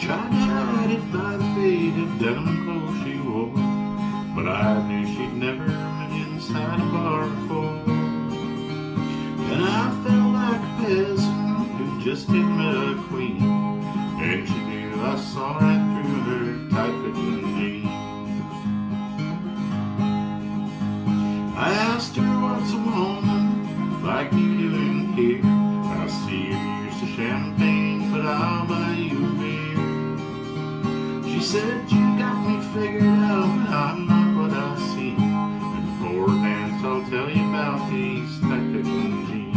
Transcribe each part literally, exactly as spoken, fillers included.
Tried to hide it by the faded denim clothes she wore, but I knew she'd never been inside a bar before. And I felt like a peasant who just had met a queen, and she knew I saw right through her tight-fitting jeans. I asked her, what's a woman like you doing here? I see you're used to champagne, but I'll buy you a beer. She said, you got me figured out, but I'm not what I seem. And before we dance, I'll tell you about these tight-fitting jeans.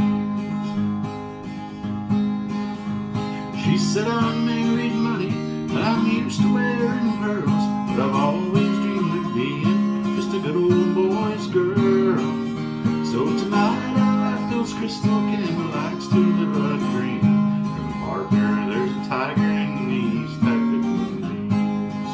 She said, I'm married money, and I'm used to wearing pearls, but I've always dreamed of being just a good old boy's girl. So tonight I light those crystal candlelights to live a dream. And partner, there's a tiger in these tight-fitting jeans.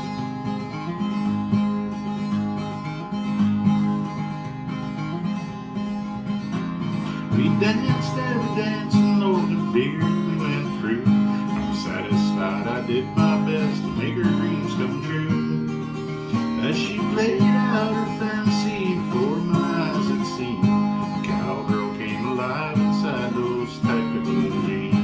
We danced every dance and Lord of beer we went through. I'm satisfied I did my best to make her dreams come true. As she played out her fantasy before my eyes it seemed, a cowgirl came alive inside those tight-fitting jeans.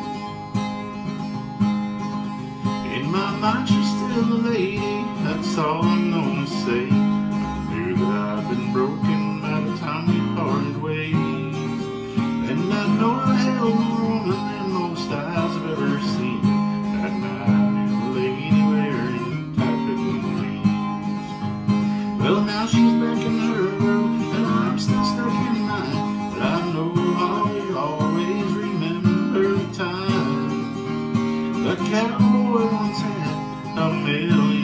In my mind she's still a lady, that's all I'm gonna say. I knew that I'd been broken by the time we parted ways. And I know I held more woman than most eyes I've ever seen. That night I knew a lady wearing tight-fitting jeans. Well, now she's back in her world, and I'm still stuck in mine. But I know I'll always remember the time the cowboy once had a million